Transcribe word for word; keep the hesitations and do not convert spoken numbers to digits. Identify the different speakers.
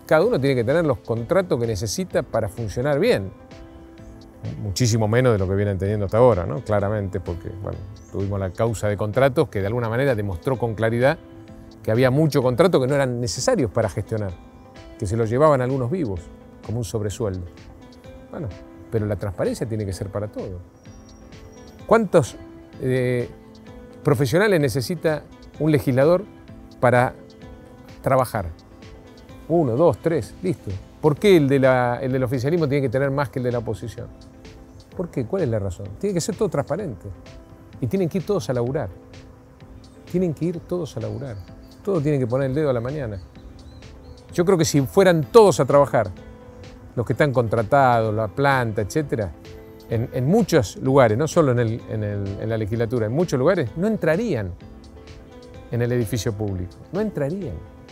Speaker 1: cada uno tiene que tener los contratos que necesita para funcionar bien. Muchísimo menos de lo que vienen teniendo hasta ahora, ¿no? Claramente, porque bueno, tuvimos la causa de contratos que de alguna manera demostró con claridad que había muchos contratos que no eran necesarios para gestionar, que se los llevaban algunos vivos, como un sobresueldo. Bueno, pero la transparencia tiene que ser para todo. ¿Cuántos eh, profesionales necesita un legislador para trabajar? Uno, dos, tres, listo. ¿Por qué el, de la, el del oficialismo tiene que tener más que el de la oposición? ¿Por qué? ¿Cuál es la razón? Tiene que ser todo transparente. Y tienen que ir todos a laburar. Tienen que ir todos a laburar. Todos tienen que poner el dedo a la mañana. Yo creo que si fueran todos a trabajar, los que están contratados, la planta, etcétera, en, en muchos lugares, no solo en, el, en, el, en la legislatura, en muchos lugares, no entrarían en el edificio público. No entrarían.